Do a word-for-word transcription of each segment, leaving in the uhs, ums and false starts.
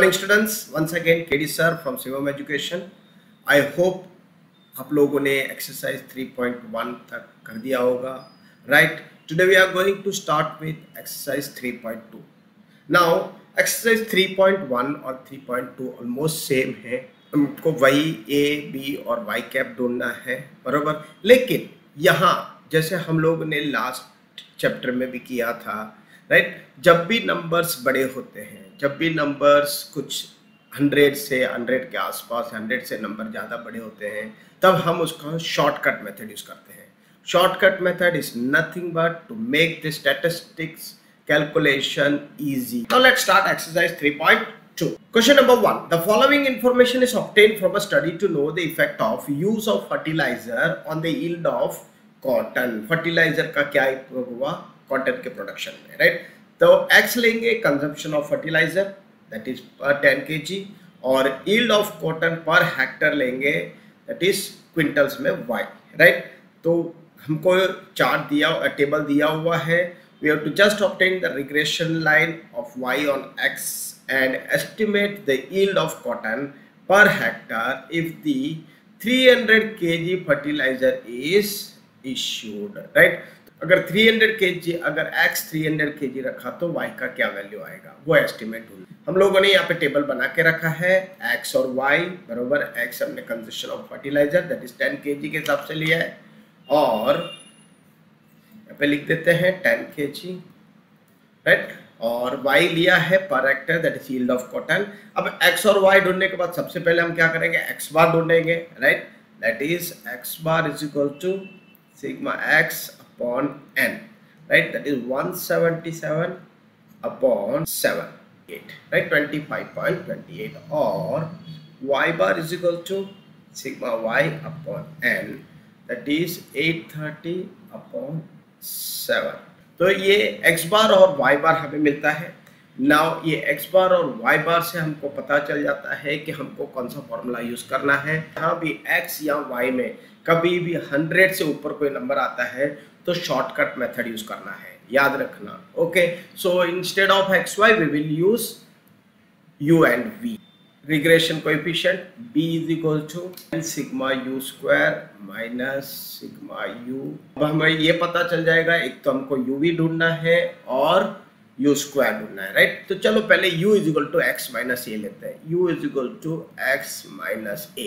Morning students, once again KD sir from Shivam education. I hope आप लोगों ने exercise three point one तक कर दिया होगा, right. Today we are going to start with exercise three point two. Now exercise three point one और three point two almost same है। हमको वही ए बी और वाई कैप ढूंढना है, बराबर। लेकिन यहाँ जैसे हम लोग ने लास्ट चैप्टर में भी किया था, राइट, जब भी नंबर्स बड़े होते हैं, जब भी नंबर्स कुछ हंड्रेड से हंड्रेड के आसपास, हंड्रेड से नंबर ज़्यादा बड़े होते हैं, तब हम उसका शॉर्टकट मेथड यूज करते हैं। Shortcut method is nothing but to make the statistics calculation easy. Now let's start exercise three point two. Question number one. The following information is obtained from a study to know the effect of use of fertilizer on the yield of cotton. Fertilizer का क्या effect हुआ cotton के production में, right. तो x लेंगे consumption of fertilizer that is per ten K G, और yield of cotton per hectare लेंगे that is quintals में y, राइट। तो हमको चार्ट दिया, टेबल दिया हुआ है। We have to just obtain the regression line of y on x and estimate the yield of cotton per hectare if the three hundred kilograms fertilizer is issued, right? अगर three hundred kilograms, अगर x three hundred kilograms रखा तो y का क्या value आएगा वो estimate होगा। हम लोगों ने यहाँ पे टेबल बना के रखा है x और y बराबर। x हमने consumption of fertilizer that is ten KG के हिसाब से लिया है, और पे लिख देते हैं टेन के जी, राइट, और y लिया है per hectare that is yield of cotton. अब x और y ढूंढने के बाद सबसे पहले हम क्या करेंगे, x बार ढूंढेंगे, right. That is x bar is equal to sigma x upon n, right, that is one seventy seven upon seven, eight, right, twenty five point two eight, और y bar is equal to sigma y upon n that is eight thirty upon seven. तो ये x बार और y बार हमें मिलता है। Now ये x बार और y बार से हमको पता चल जाता है कि हमको कौन सा फॉर्मूला यूज करना है। यहाँ भी x या y में कभी भी हंड्रेड से ऊपर कोई नंबर आता है तो शॉर्टकट मेथड यूज करना है, याद रखना। Okay, so instead of X Y we will use u and v। Regression coefficient b is equal to sigma u square minus sigma u। अब हमें ये पता चल जाएगा, एक तो हमको uv ढूंढना है और u स्क्वायर ढूंढना है, राइट। तो चलो पहले u is equal to x minus A लेते हैं। u is equal to x minus A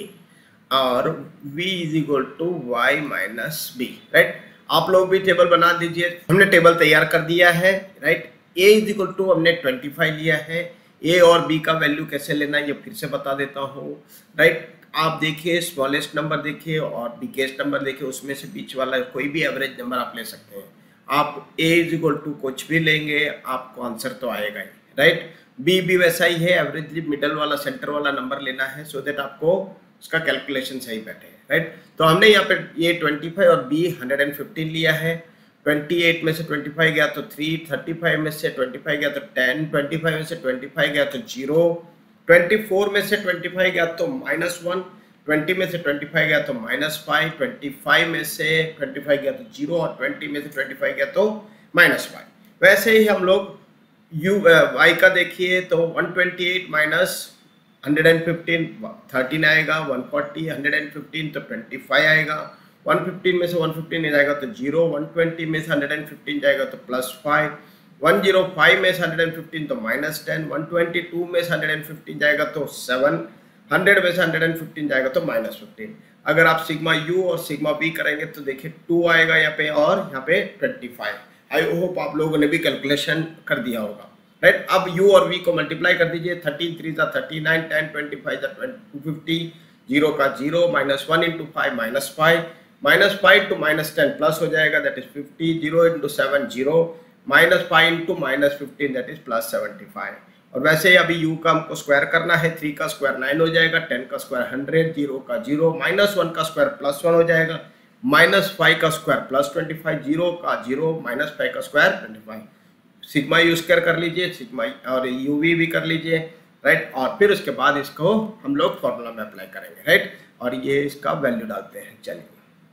और v is equal to Y minus B, right. आप लोग भी टेबल बना दीजिए। हमने टेबल तैयार कर दिया है, right. a is equal to हमने ट्वेंटी फाइव लिया है। ए और बी का वैल्यू कैसे लेना है ये फिर से बता देता हूँ, राइट। आप देखिए, स्मॉलेस्ट नंबर देखिए और बिगेस्ट नंबर देखिए, उसमें से बीच वाला कोई भी एवरेज नंबर आप ले सकते हैं। आप ए इज इक्वल टू कुछ भी लेंगे आपको आंसर तो आएगा ही, राइट। बी भी वैसा ही है, एवरेज मिडल वाला सेंटर वाला नंबर लेना है सो दैट आपको उसका कैलकुलेशन सही बैठे, राइट। तो हमने यहाँ पे ये ट्वेंटी फाइव और बी हंड्रेड एंड फिफ्टीन लिया है। ट्वेंटी एट में से ट्वेंटी फाइव गया तो थ्री, थर्टी फाइव में से ट्वेंटी फाइव गया तो टेन, ट्वेंटी फाइव में से ट्वेंटी फाइव गया तो जीरो, ट्वेंटी फोर में से ट्वेंटी फाइव गया तो माइनस वन, ट्वेंटी में से ट्वेंटी फाइव गया तो माइनस फाइव, ट्वेंटी फाइव में से ट्वेंटी फाइव गया तो जीरो, और ट्वेंटी में से ट्वेंटी फाइव गया तो माइनस फाइव। वैसे ही हम लोग यू वाई का देखिए तो one twenty eight minus hundred and fifteen thirteen आएगा, one forty hundred and fifteen तो ट्वेंटी फाइव आएगा, वन फिफ्टीन में से वन फिफ्टीन जाएगा तो जीरो, वन ट्वेंटी में से हंड्रेड एंड फिफ्टीन जाएगा तो plus five, one zero five में से हंड्रेड एंड फिफ्टीन तो minus ten, one twenty two में से हंड्रेड एंड फिफ्टीन जाएगा तो सेवन, हंड्रेड में से हंड्रेड एंड फिफ्टीन जाएगा तो माइनस फिफ्टीन। अगर आप सिग्मा u और सिग्मा v करेंगे तो देखिए टू आएगा यहाँ पे और यहाँ पे ट्वेंटी फाइव। आई होप आप लोगों ने भी कैलकुलेशन कर दिया होगा, राइट। अब u और v को मल्टीप्लाई कर दीजिए, थर्टीन थ्री जा thirty nine, ten twenty five जा टू फिफ्टी, जीरो का zero, minus one into five minus five, minus five two minus ten plus हो जाएगा that is fifty, zero into seven zero, minus five into minus fifteen that is plus seventy five. और वैसे ही अभी u का हमको square करना है, three का स्क्वायर नाइन हो जाएगा, टेन का स्क्वायर हंड्रेड, जीरो का जीरो, माइनस वन का स्क्वायर प्लस वन हो जाएगा, माइनस फाइव का square plus twenty five, zero का जीरो, माइनस फाइव का square twenty five. Sigma you square कर लीजिए, सिग्मा और यू वी भी कर लीजिए, राइट। और फिर उसके बाद इसको हम लोग फॉर्मूला में अप्लाई करेंगे, राइट। और ये इसका वैल्यू डालते हैं, चलिए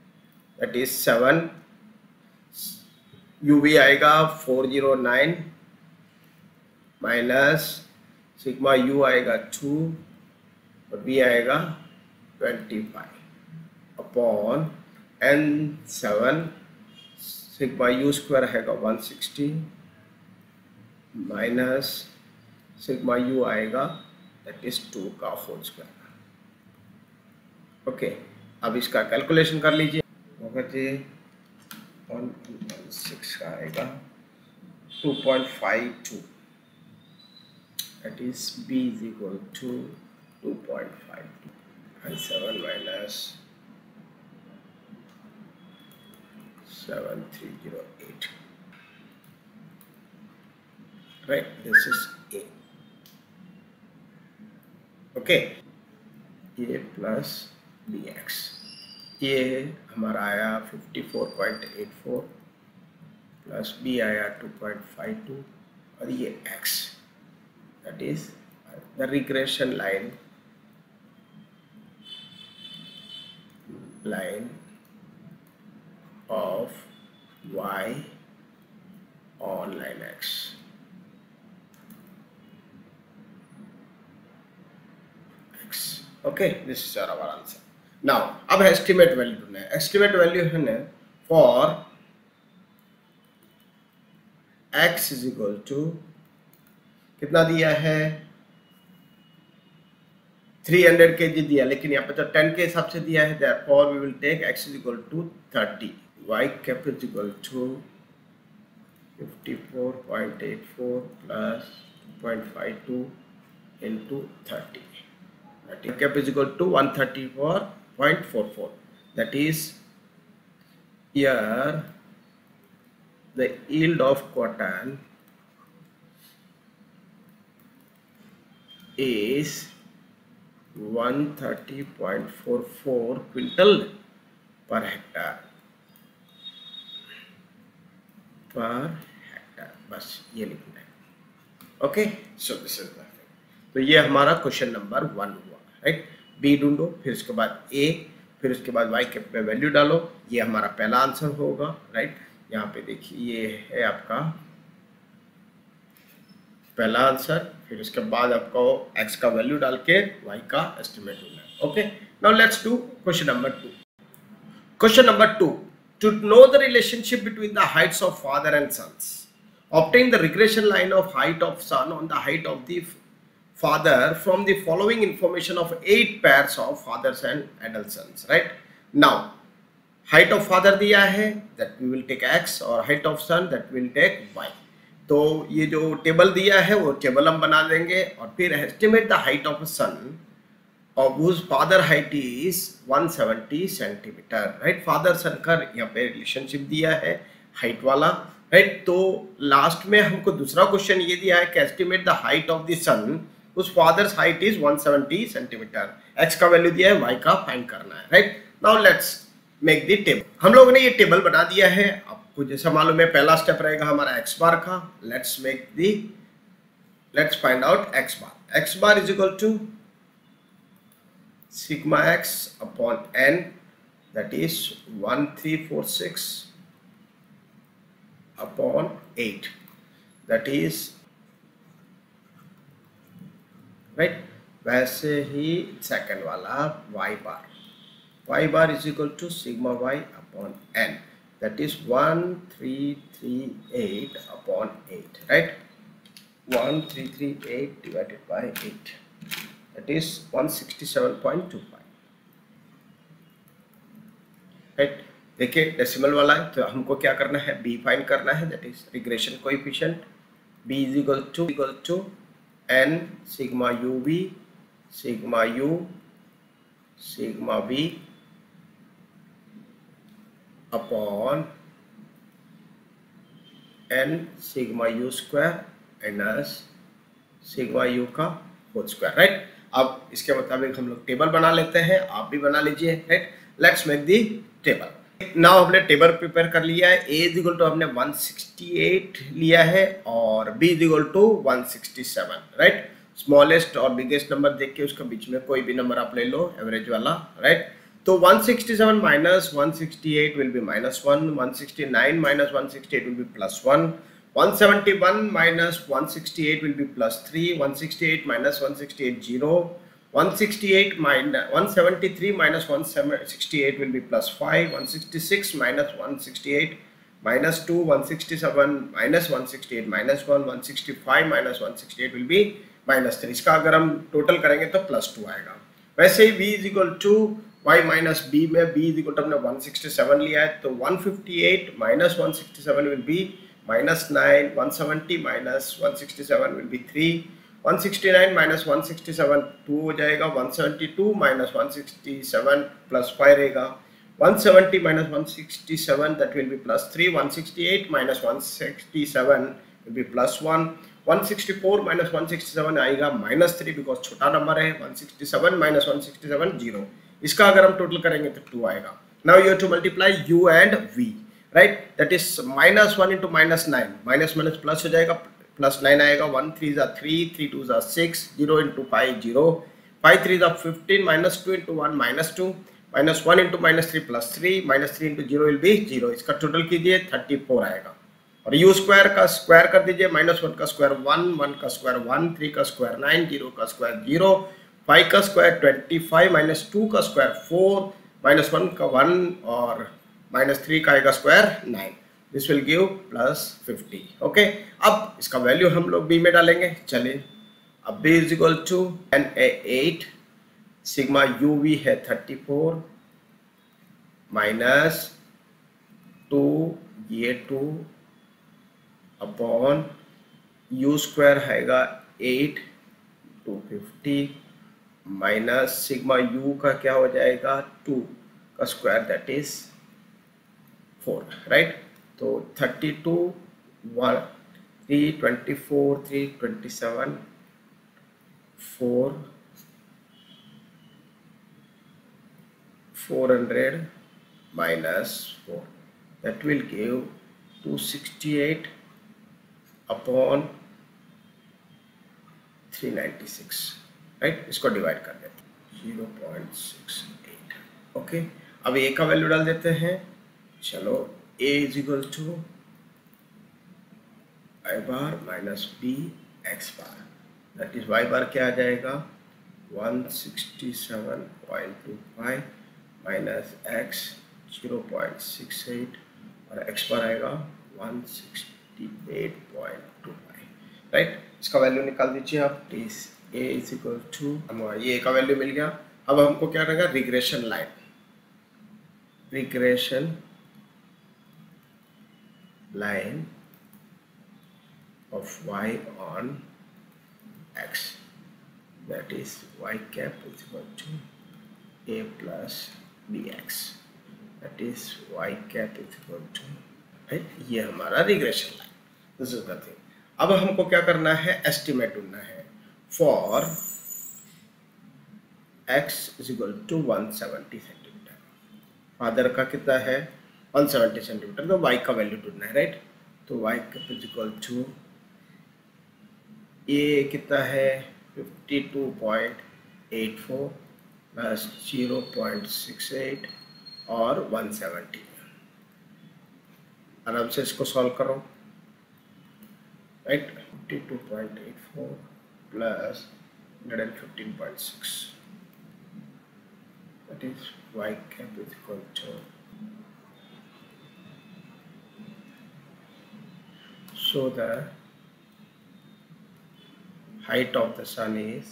that is seven, U V आएगा four zero nine minus sigma U आएगा टू और बी आएगा twenty five upon N seven, sigma you square आएगा one sixty minus sigma U आएगा दैट इज टू का होल स्क्वायर। ओके, अब इसका calculation कर लीजिए। होगा जी वन सिक्स का आएगा two point five two, that is B is equal to two point five two, five seven minus seven three zero eight, right, this is A. Okay, A plus B X, ये हमारा आया fifty four point eight four plus B आया two point five two और ये x, that is the regression line line of y on line x। Okay, this is our answer. Now, अब estimate value ढूंढना है। Estimate value है ना for x is equal to कितना दिया है थ्री हंड्रेड के जी दिया, लेकिन यहाँ पे तो टेन के हिसाब से दिया है, therefore we will take x is equal to thirty, y cap is equal to fifty four point eight four plus two point five two into thirty, that is cap is equal to one thirty-four point four four, that is here the yield of cotton is one thirty point four four quintal per hectare per hectare, बस ये लिखना है। Okay, so this is the, तो ये हमारा question number one हुआ, right. B ढूंढो, फिर उसके बाद ए, फिर उसके बाद वाई के पे वैल्यू डालो, ये हमारा पहला आंसर होगा, राइट। यहाँ पे देखिए ये है आपका पहला आंसर, फिर उसके बाद आपको एक्स का वैल्यू डाल के वाई का एस्टिमेट होना है। Okay, now let's do question number two. Question number two, to know the relationship between the heights of father and sons, obtain the regression line of height of son on the height of the father from the following information of eight pairs of fathers and adult sons, right? Now height of father दिया है, that we will take x, और height of son that we will take y। तो ये जो table दिया है वो table हम बना देंगे, और फिर estimate the height of a son of whose father height is one seventy centimeter, right? Father son का यहाँ पे रिलेशनशिप दिया है हाइट वाला, राइट। तो लास्ट में हमको दूसरा क्वेश्चन ये दिया है कि estimate the height of the son उस father's height is one seventy centimeter, X का वैल्यू दिया है, वाई का फाइंड करना है, right. Now let's make the table. हम लोगों ने ये टेबल बना दिया है, आपको जैसा मालूम है पहला स्टेप रहेगा हमारा एक्स बार का। Let's make the let's find out X bar. X bar is equal to sigma x upon N, that is one three four six upon eight, that is right। वैसे ही second वाला y bar, y bar is equal to sigma y upon n, that is one three three eight upon eight, right? one three three eight divided by eight, that is one sixty-seven point two five, right? देखिए decimal वाला है, तो हमको क्या करना है, b find करना है, that is regression coefficient. b is equal two equal to n sigma u v sigma u sigma v upon n sigma u square minus sigma u का होल स्क्वायर, राइट। अब इसके मुताबिक हम लोग table बना लेते हैं, आप भी बना लीजिए, right. Let's make the table. Now हमने टेबल प्रिपेयर कर लिया है। a इज इक्वल टू हमने one sixty-eight लिया है और b is equal to one sixty-seven, right. Smallest और बिगेस्ट नंबर देख के उसका बीच में कोई भी नंबर आप ले लो, एवरेज वाला, राइट। तो one sixty-seven माइनस one sixty-eight will be minus one, one sixty-nine माइनस one sixty-eight will be plus one, one seventy-one minus one sixty-eight will be plus three, one sixty-eight minus one sixty-eight, zero, one sixty-eight minus one seventy-three minus one sixty-eight will be plus five, one sixty-six minus one sixty-eight minus two, one sixty-seven minus one sixty-eight minus one, one sixty-five minus one sixty-eight will be minus three. इसका अगर हम total करेंगे तो plus two आएगा। वैसे ही v is equal to y minus b में b is equal to हमने one sixty-seven लिया है, तो one fifty-eight minus one sixty-seven will be minus nine, one seventy minus one sixty-seven will be three, one sixty-nine minus one sixty-seven two हो जाएगा, one seventy-two minus one sixty-seven plus five रहेगा, one seventy minus one sixty-seven that will be plus three, one sixty-eight minus one sixty-seven will be plus one, one sixty-four minus one sixty-seven आएगा minus three because छोटा नंबर है, one sixty-seven minus one sixty-seven zero, इसका अगर हम total करेंगे तो two आएगा। Now you have to multiply u and v, right? That is minus one into minus nine, minus minus plus हो जाएगा, plus nine आएगा, one threes are three, three twos are six, zero into five zero, five threes are fifteen, minus two into one minus two, minus one into minus three plus three, minus three into zero will be zero, इसका total कीजिए thirty-four आएगा। और u square का square कर दीजिए, minus one का square one, one का square one, three का स्क्वायर नाइन, जीरो का स्क्वायर जीरो, फाइव का square twenty five, minus two का स्क्वायर फोर, माइनस वन का वन और माइनस थ्री का आएगा square nine, this will give plus fifty. Okay, अब इसका वैल्यू हम लोग b में डालेंगे। चलिए, अब b is equal to N A eight, sigma you we है थर्टी फोर माइनस टू ये टू अपॉन u स्क्वायर आएगा eight two fifty minus sigma u का क्या हो जाएगा टू का square that is four, right? तो thirty two, one, three twenty four, three twenty seven, four, four hundred minus four, that will give two sixty eight upon three ninety six, right? इसको divide कर देते हैं zero point six eight. Okay, अब A का value डाल देते हैं। चलो, a is equal to I bar minus B x bar, that is Y bar क्या आ जाएगा one sixty seven point two five minus X zero point six eight और एक्स बार आएगा one sixty eight point two five, right? इसका value निकाल दीजिए आप। इस a इज इक्वल टू, हमें ये a का वैल्यू मिल गया। अब हमको क्या रहेगा, regression line, regression line of y on x, that is y cap is equal to a plus bx, that is y cap is equal to, right? ये हमारा regression line, this is the thing. अब हमको क्या करना है, estimate ढूंढना है for x is equal to one seventy centimeter, father का कितना है वन सेवेंटी सेंटीमीटर, तो y का वैल्यू ढूंढना है, राइट? तो y cap is equal to a कितना है fifty two point eight four plus zero point six eight और वन सेवेंटी। आराम से इसको सॉल्व करो, right? Fifty two point eight four plus one fifteen point six, that is y cap is equal to, so the height of the sun is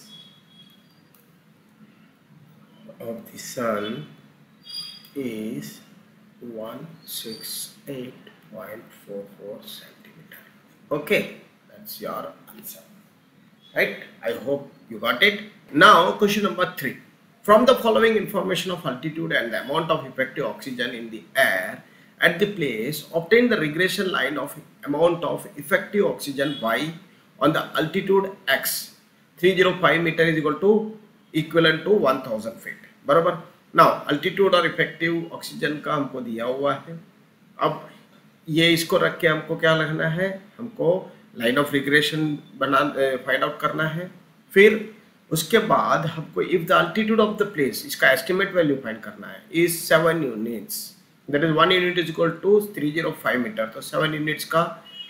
of the sun is one sixty-eight point four four centimeter. Okay, that's your answer, right? I hope you got it. Now question number three, from the following information of altitude and the amount of effective oxygen in the air at the place, obtain the regression line of amount of effective oxygen y on the altitude x, three hundred five meter is equal to equivalent to one thousand feet, बराबर। now altitude और effective oxygen का हमको दिया हुआ है। अब ये इसको रख के हमको क्या लगना है, हमको line of regression बना फाइंड आउट करना है। फिर उसके बाद हमको if the altitude of the place, इसका estimate value फाइंड करना है, is seven units, that is one unit is equal to three hundred five meter, तो seven units का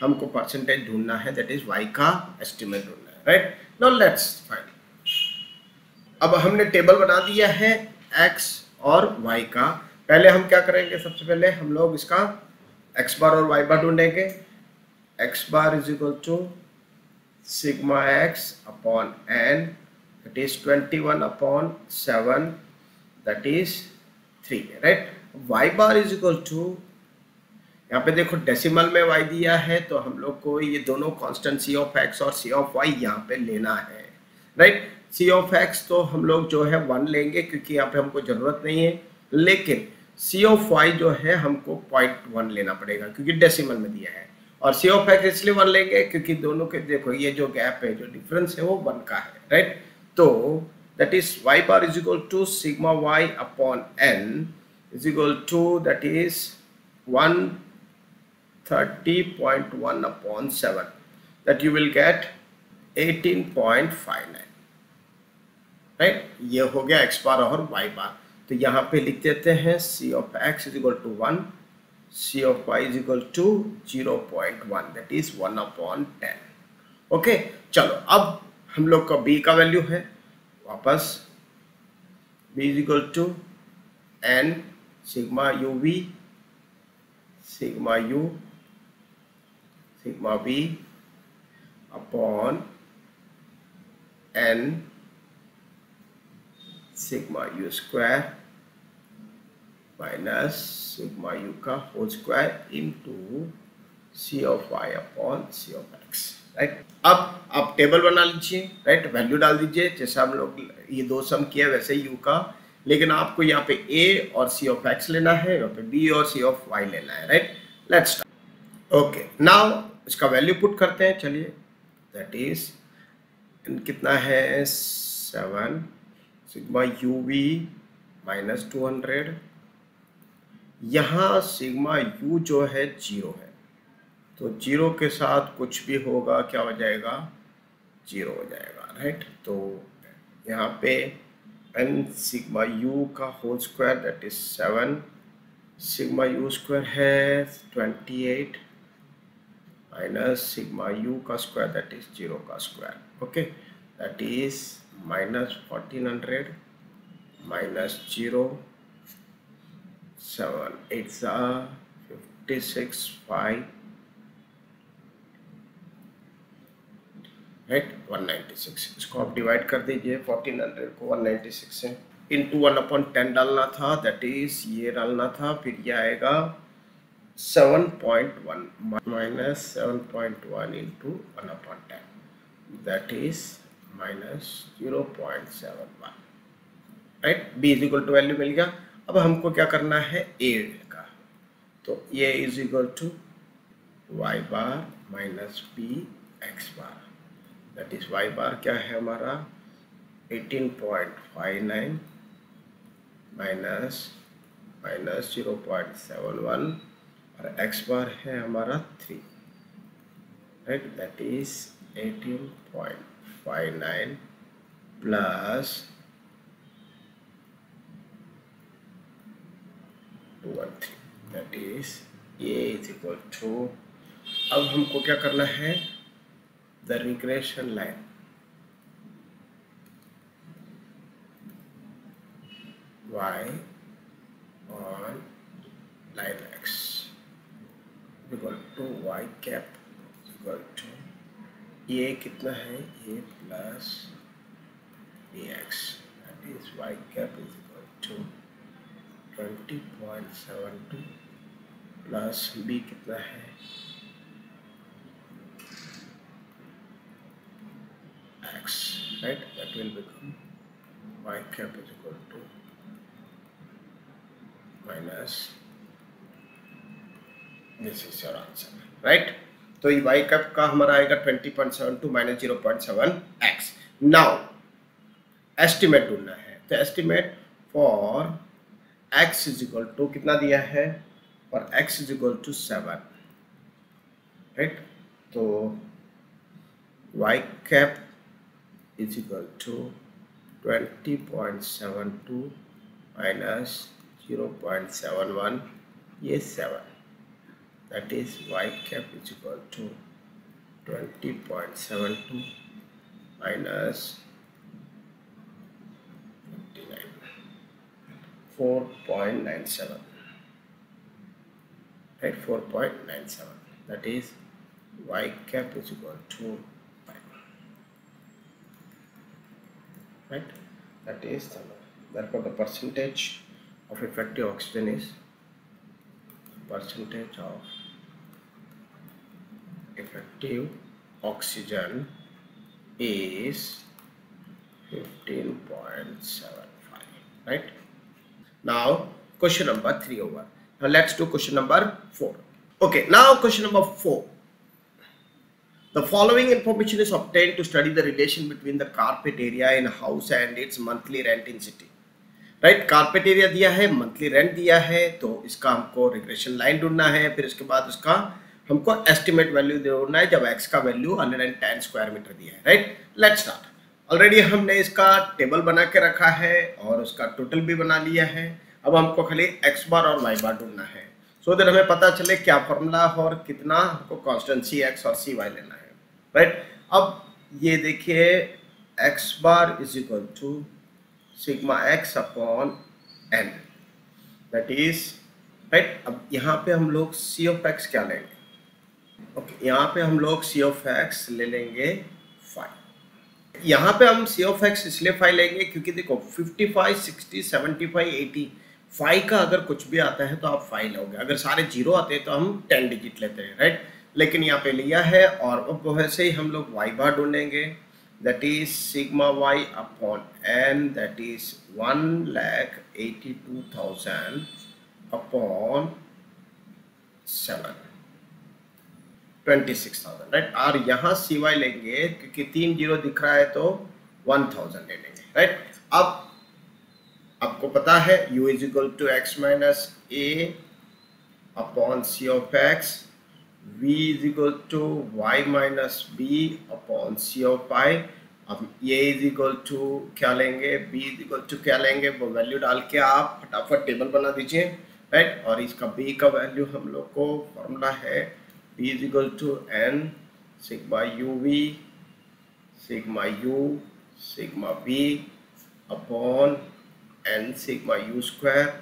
हमको परसेंटेज ढूंढना है, दैट इज y का एस्टिमेट ढूंढना है, राइट। Now let's find. अब हमने टेबल बना दिया है x और y का। पहले हम क्या करेंगे, सबसे पहले हम लोग इसका x बार और y बार ढूंढेंगे। x bar is equal to sigma x upon n, that is twenty one upon seven, that is three, right. y bar is equal to, यहाँ पे देखो डेसिमल में y दिया है, तो हम लोग को ये दोनों कांस्टेंट c ऑफ x और c ऑफ y यहाँ पे लेना है, राइट। c ऑफ x तो हम लोग जो है वन लेंगे क्योंकि यहाँ पे हमको जरूरत नहीं है, लेकिन c ऑफ y जो है हमको पॉइंट वन लेना पड़ेगा क्योंकि डेसिमल में दिया है, और c ऑफ x इसलिए वन लेंगे क्योंकि दोनों के देखो ये जो गैप है, जो डिफरेंस है वो वन का है, राइट। तो that is y bar is equal to sigma y upon n is equal to that is one thirty point one upon seven, that you will get eighteen point five nine, right. ये हो गया x बार और y बार। तो यहाँ पे लिख देते हैं c of x is equal to one, c of y is equal to zero point one, that is one upon ten। Okay, चलो अब हम लोग का b का वैल्यू है, वापस b is equal to n sigma uv sigma u sigma b upon n sigma u square minus sigma u का whole square into c of y upon c of x, right. अब आप table बना लीजिए, right, value डाल दीजिए जैसे हम लोग ये दो सम किया वैसे u का, लेकिन आपको यहाँ पे a और c ऑफ x लेना है, यहाँ पे b और c ऑफ y लेना है, right. Let's start. Okay, now इसका वैल्यू पुट करते हैं, चलिए। दैट इज कितना है, seven sigma you v minus two hundred. यहाँ सिग्मा यू जो है जीरो है, तो जीरो के साथ कुछ भी होगा क्या हो जाएगा, जीरो हो जाएगा, राइट। तो यहाँ पे n सिग्मा u का whole square that is seven, sigma u square है twenty eight minus sigma u का स्क्वायर दैट इज जीरो का square, okay, that is minus fourteen hundred minus zero, seven eight fifty six five, right, one ninety six. इसको आप divide कर दीजिए, fourteen hundred को one ninety six से, into one upon ten डालना था, that is ये डालना था, फिर ये आएगा seven point one minus seven point one into one upon ten, that is minus zero point seven one, right. B is equal to value मिल गया। अब हमको क्या करना है, ए का, तो ये is equal to y bar minus B x bar, that is Y bar क्या है हमारा eighteen point five nine minus minus zero point seven one, और एक्स बार है हमारा three, right, that is eighteen point five nine plus two one three, that is a is equal to, अब हमको क्या करना है, the regression line y on line x equal to y cap equal to ये कितना है, ये plus B x, that is y cap is equal to twenty point seven two plus b कितना है, x, right, that will become y cap is equal to minus this is your answer, right। तो ये y cap का हमारा आएगा twenty point seven two minus zero point seven x. Now estimate ढूंढना है, तो estimate for x is equal to कितना दिया है, और x is equal to seven, right. तो y cap is equal to twenty point seven two minus zero point seven one, ये seven, that is y cap is equal to twenty point seven two minus fifty-nine, four point nine seven, right? four point nine seven, that is y cap is equal to pi, right? That is the, therefore the percentage of effective oxygen is percentage of effective oxygen is fifteen point seven five, right? Now question number three over. Now let's do question number four. Okay, now question number four. The following information is obtained to study the relation between the carpet area in a house and its monthly rent in city. Right, carpet area दिया है, monthly rent दिया है, तो इसका हमको regression line ढूंढना है, फिर उसके बाद उसका हमको एस्टिमेट वैल्यू ढूंढना है जब एक्स का value one hundred ten square metre दिया है, राइट। Let's start. ऑलरेडी हमने इसका टेबल बना के रखा है और उसका टोटल भी बना लिया है। अब हमको खाली एक्स बार और वाई बार ढूंढना है, सो दैट हमें पता चले क्या फॉर्मूला और कितना हमको कांस्टेंट सी एक्स और सी वाई लेना है, राइट। अब ये देखिए x bar is equal to sigma x upon N, that is right. अब यहाँ पे हम लोग सी ऑफ एक्स क्या लेंगे? ओके okay, यहाँ पे हम लोग सी ऑफ एक्स ले लेंगे फाइव। यहाँ पे हम सी ऑफ एक्स इसलिए फाइव लेंगे क्योंकि देखो fifty five, sixty, seventy five, eighty, five का अगर कुछ भी आता है तो आप फाइव लोगे, अगर सारे जीरो आते हैं तो हम टेन डिजिट लेते हैं, राइट। लेकिन यहाँ पे लिया है और अब वैसे ही हम लोग वाई बार ढूंढेंगे, that is sigma y upon n, that is one lakh eighty-two thousand upon seven, twenty-six thousand, right। और यहाँ cy लेंगे क्योंकि तीन जीरो दिख रहा है तो one thousand ले लेंगे, राइट। अब आपको पता है u is equal to x minus a upon c of x, v is equal to y minus b upon c of y। अब ये इज इक्वल टू क्या लेंगे, b इज इक्वल टू क्या लेंगे, वो वैल्यू डाल के आप फटाफट टेबल बना दीजिए, राइट। और इसका b का वैल्यू हम लोग को फॉर्मूला है b is equal to n sigma you v sigma u sigma b upon n sigma u square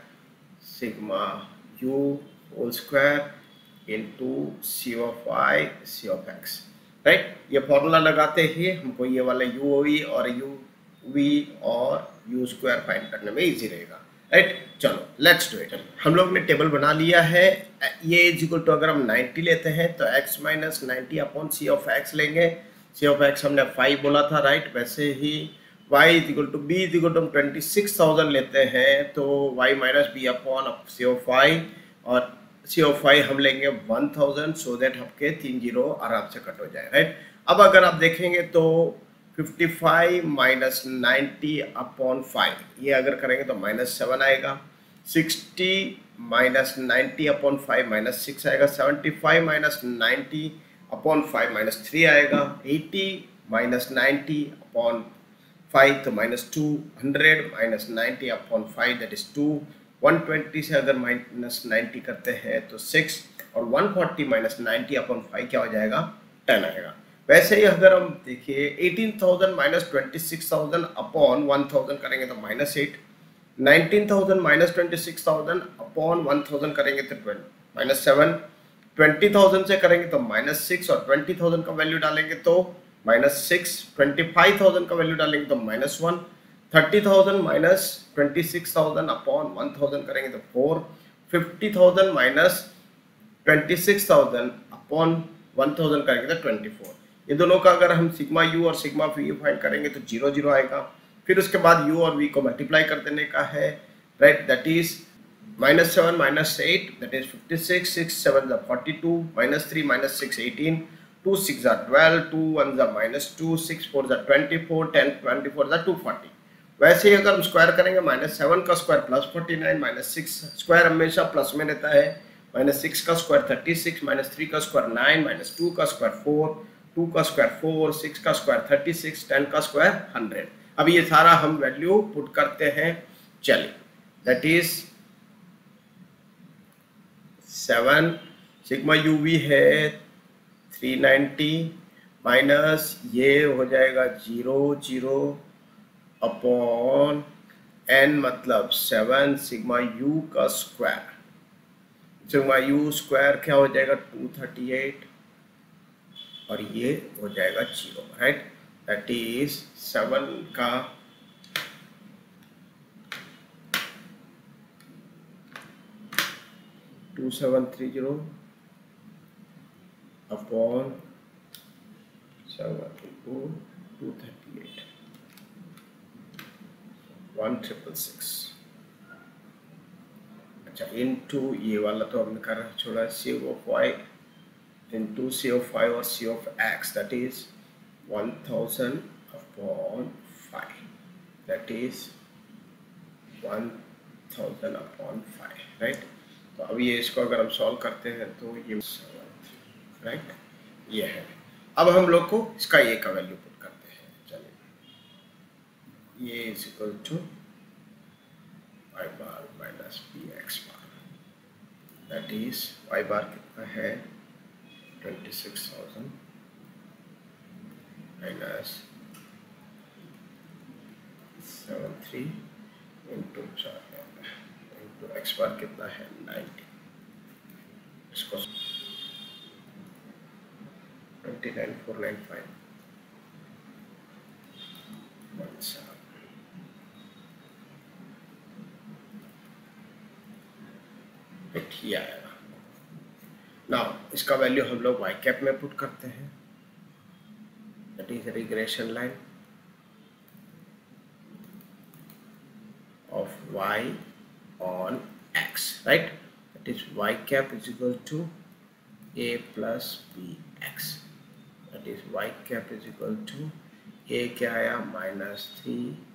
sigma u whole square into c of y c of x, right. ये formula लगाते ही हमको ये वाला u v और u v और u square find करने में इजी रहेगा, राइट। चलो लेट्स डू इट। हम लोग ने टेबल बना लिया है। ये इज इक्वल टू अगर हम नाइन्टी लेते हैं तो x minus ninety upon C of x लेंगे। सी ऑफ एक्स हमने फाइव बोला था, राइट। वैसे ही y is equal to b is equal to हम ट्वेंटी सिक्स थाउजेंड लेते हैं तो y minus b upon C of y और सी ऑफ फाइव हम लेंगे वन थाउजेंड, सो दैट आपके तीन जीरो आराम से कट हो जाए, राइट। अब अगर आप देखेंगे तो fifty five minus ninety upon five, ये अगर करेंगे तो माइनस सेवन आएगा। Sixty minus ninety upon five minus six आएगा। Seventy five minus ninety upon five minus three आएगा। Eighty minus ninety upon five तो minus two. Hundred minus ninety upon five that is two. One twenty से अगर minus ninety करते हैं तो six और one forty minus ninety upon five क्या हो जाएगा, टेन आएगा। वैसे ही अगर हम देखिए eighteen thousand minus twenty six thousand upon one thousand करेंगे तो minus eight. Nineteen thousand minus twenty six thousand upon one thousand करेंगे तो माइनस सेवन। ट्वेंटी थाउजेंड से करेंगे तो माइनस सिक्स और ट्वेंटी थाउजेंड का वैल्यू डालेंगे तो minus six. Twenty five thousand का वैल्यू डालेंगे तो minus one. Thirty thousand minus twenty six thousand upon one thousand करेंगे तो four. Fifty thousand minus twenty six thousand upon one thousand करेंगे तो ट्वेंटी फोर। ये दोनों का अगर हम सिग्मा यू और सिग्मा वी फाइंड करेंगे तो जीरो जीरो आएगा। फिर उसके बाद यू और वी को मल्टीप्लाई कर देने का है, right. That is minus seven minus eight that is fifty six, six seven ज़ा forty two, minus three minus six eighteen, two six ज़ा ट्वेल्व, टू वन ज़ा माइनस टू, सिक्स फोर ज़ा twenty four, ten twenty four ज़ा two forty. वैसे ही अगर हम square करेंगे माइनस सेवन का square plus forty nine, minus six square हमेशा प्लस में रहता है, माइनस सिक्स का square thirty six, minus three का स्क्वायर नाइन, माइनस टू का स्क्वायर फोर, टू का स्क्वायर फोर, सिक्स का स्क्वायर थर्टी सिक्स, टेन का स्क्वायर हंड्रेड। अब ये सारा हम वैल्यू पुट करते हैं, चलिए that is seven sigma you we है थ्री नाइन्टी माइनस ये हो जाएगा जीरो जीरो अपॉन एन मतलब सेवन सिग्मा यू का स्क्वायर। सिग्मा यू स्क्वायर क्या हो जाएगा टू थर्टी एट और ये हो जाएगा zero, right. That is seven का two seven three zero upon seven into two thirty eight one triple six. अच्छा इंटू ये वाला तो हमने कर छोड़ा c of y into c of five और c of x that is one thousand upon five that is one thousand upon five, right. तो अब ये इसको अगर हम सॉल्व करते हैं तो ये सेवन, राइट, ये है। अब हम लोग को इसका ये का वैल्यू पुट करते हैं। चलिए ये is equal to y bar minus B x bar that is Y bar कितना है twenty six thousand minus seven three into चार इंटू एक्स बार कितना है नाइन्टी। इसको twenty nine four nine five one seven ये आएगा। Now इसका value हम लोग वाई कैप में पुट करते हैं that is regression line of y on x, right. That is y cap is equal to a plus B x that is y cap is equal to a क्या आया minus three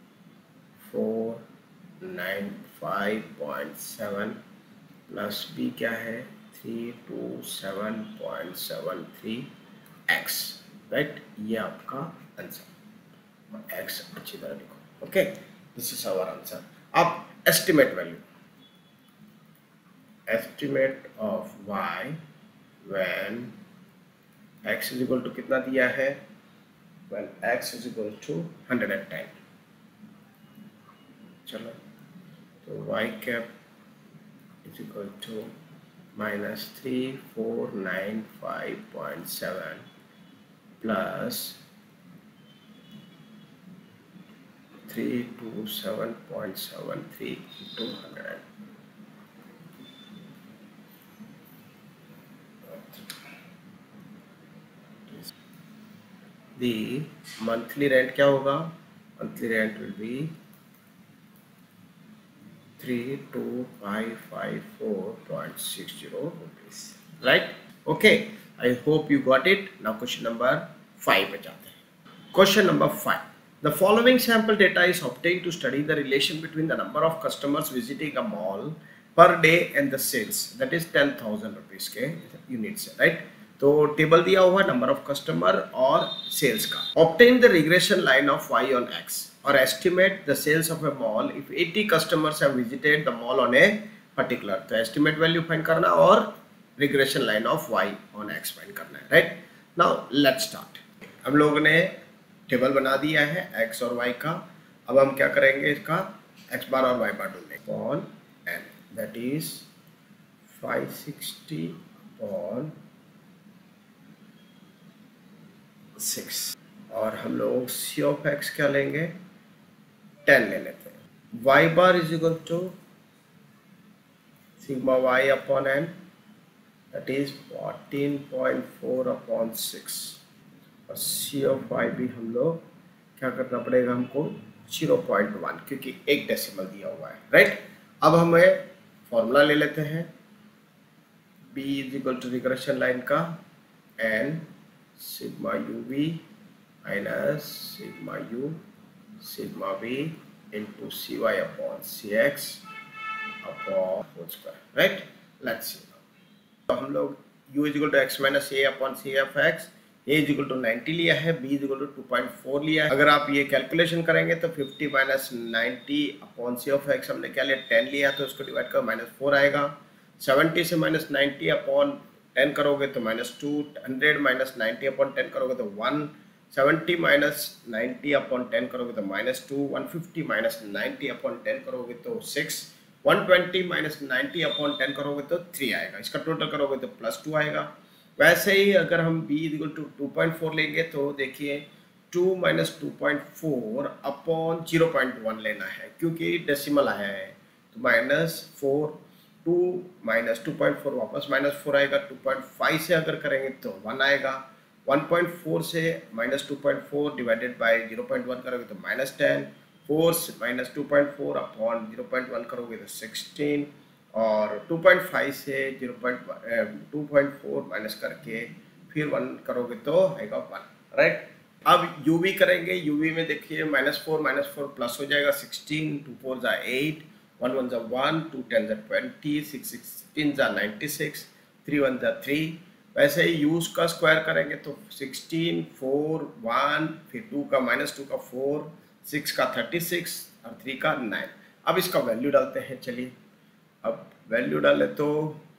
four nine five point seven plus b क्या है three two seven point seven three x, right. ये आपका answer, x अच्छी तरह लिखो, okay. This is our answer. अब estimate value, estimate of Y when x is equal to कितना दिया है when x is equal to one hundred ten. चलो तो y cap is equal to minus three four nine five point seven plus three two seven point seven three into one hundred. The monthly rent क्या होगा? Monthly rent will be three two five five four point six zero rupees, right? Okay, I hope you got it. Now question number five पे जाते हैं। Question number five. The following sample data is obtained to study the relation between the number of customers visiting a mall per day and the sales, that is ten thousand rupees के units, right? तो table दिया हुआ number of customer और sales का। Obtain the regression line of y on x or estimate the sales of a mall if eighty customers have visited the mall on a particular। तो estimate value find करना और regression line of y on x find करना है, right? Now let's start। हम लोगों ने table बना दिया है x और y का। अब हम क्या करेंगे, इसका x बार और y बार ढूंढेंगे upon n, that is five sixty upon six, और हम लोग सी ऑफ एक्स क्या लेंगे टेन ले लेते हैं। Y bar is equal to sigma y upon N that is fourteen point four upon six, और सी ऑफ वाई भी हम लोग क्या करना पड़ेगा हमको जीरो पॉइंट वन, क्योंकि एक डेसिमल दिया हुआ है, राइट। अब हमें फॉर्मूला ले लेते हैं b is equal to regression line का n sigma you v minus sigma u sigma v into c y upon c x upon whole square, right. Let's see. तो हम लोग u is equal to x minus a upon c f x, a is equal to ninety लिया है, b is equal to two point four लिया है। अगर आप ये कैलकुलेशन करेंगे तो fifty minus ninety upon C of x हमने क्या लिया टेन लिया, तो इसको डिवाइड कर माइनस फोर आएगा। सेवेंटी से माइनस नाइन्टी अपॉन टेन करोगे तो minus two, hundred minus ninety upon ten करोगे तो one, seventy minus ninety upon ten करोगे तो minus two, one fifty minus ninety upon ten करोगे तो six, one twenty minus ninety upon ten करोगे तो थ्री आएगा। इसका टोटल करोगे तो प्लस टू आएगा। वैसे ही अगर हम b equal to two point four लेंगे तो देखिए two minus two point four upon zero point one लेना है क्योंकि डेसिमल आया है, तो minus four, two minus two point four वापस माइनस फोर आएगा। टू पॉइंट फाइव से अगर करेंगे तो वन आएगा। वन पॉइंट फोर से minus two point four divided by zero point one करोगे तो minus ten, four minus two point four upon zero point one करोगे तो सिक्सटीन, और टू पॉइंट फाइव से zero point two point four minus करके फिर one करोगे तो आएगा वन, राइट। अब यूवी करेंगे, यूवी में देखिए minus four minus four plus हो जाएगा सिक्सटीन, टू फोर जा एट, वन वन जा वन, टू टेन जा ट्वेंटी, सिक्स सिक्सटीन जा नाइन्टी सिक्स, थ्री वन जा थ्री। वैसे ही यूज का स्क्वायर करेंगे तो सिक्सटीन, फोर, वन, फिर टू का माइनस टू का फोर, सिक्स का थर्टी सिक्स और थ्री का नाइन। अब इसका वैल्यू डालते हैं, चलिए अब वैल्यू डाले तो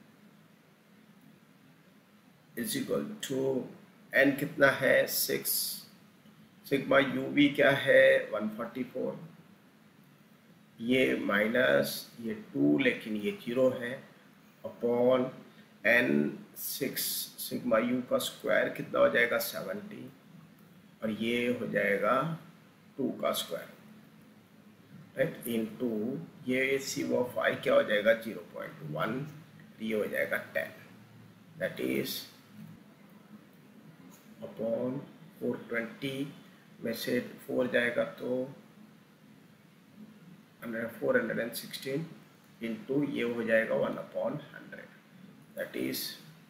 इज इक्वल टू एन कितना है सिक्स, सिग्मा यू वी क्या है वन फोर्टी फोर, ये माइनस ये टू लेकिन ये जीरो है, upon n six sigma u का स्क्वायर कितना हो जाएगा सेवेंटी, और ये हो जाएगा टू का स्क्वायर, राइट, इन टू ये सी वो फाइव क्या हो जाएगा जीरो पॉइंट वन, ये हो जाएगा ten, that is upon four twenty में से फोर जाएगा तो four hundred and sixteen into ये हो जाएगा one upon hundred, that is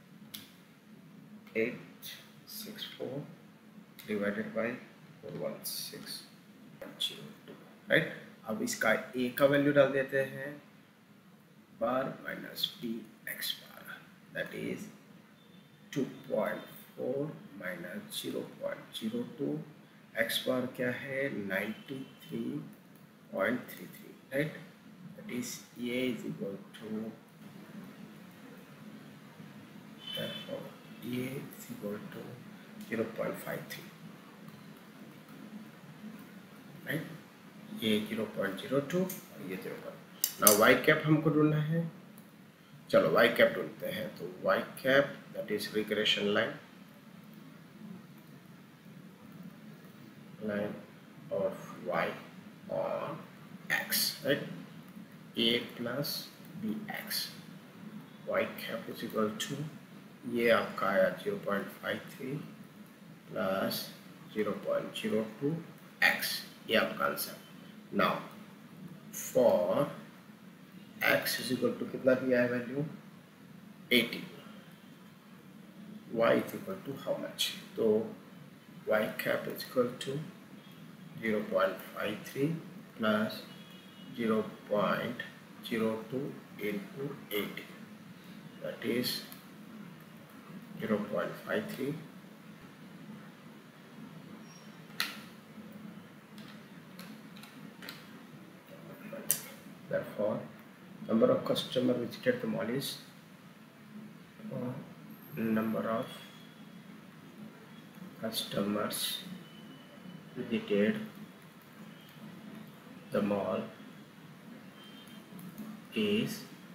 eight six four divided by four one six zero two, right. अब इसका ए का वैल्यू डाल देते हैं, bar minus B x bar, that is two point four minus zero point zero two, x bar क्या है ninety three point three three, right, that is a is equal to a is equal to zero point five three, right, ये zero point zero two और ये zero point. Now y cap हमको ढूंढना है, चलो y cap ढूंढते हैं, तो y cap that is regression line, line of y on x, right, a plus B x, y cap is equal to ये आपका आया zero point five three plus zero point zero two x, ये आपका answer. Now for x is equal to कितना दिया है value eighty, y is equal to how much, तो y cap is equal to zero point five three plus zero point zero two into eighty, that is zero point five three therefore number of customer visited the mall is uh, number of customers visited the mall is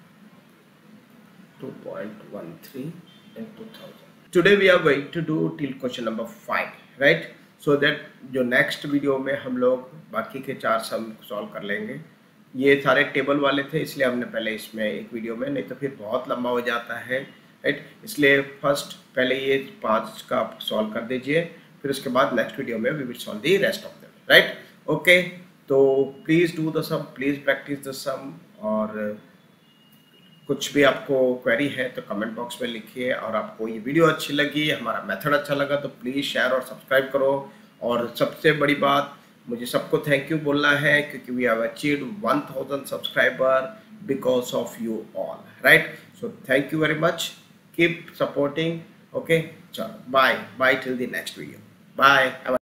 two point one three in two thousand. Today we are going to do till question number five, right, so that जो next video में हम लोग बाकी के चार sum solve कर लेंगे। ये सारे टेबल वाले थे इसलिए हमने पहले इसमें एक वीडियो में, नहीं तो फिर बहुत लंबा हो जाता है, राइट, इसलिए फर्स्ट पहले ये पांच का आप सॉल्व कर दीजिए, फिर उसके बाद नेक्स्ट वीडियो में we will solve the rest of them, right, okay. तो please do the sum, please practice the sum, और कुछ भी आपको क्वेरी है तो कमेंट बॉक्स में लिखिए, और आपको ये वीडियो अच्छी लगी, हमारा मेथड अच्छा लगा तो प्लीज़ शेयर और सब्सक्राइब करो। और सबसे बड़ी बात, मुझे सबको थैंक यू बोलना है क्योंकि we have achieved one thousand subscriber because of you all, right, so thank you very much, keep supporting, okay, चलो bye bye till the next video, bye.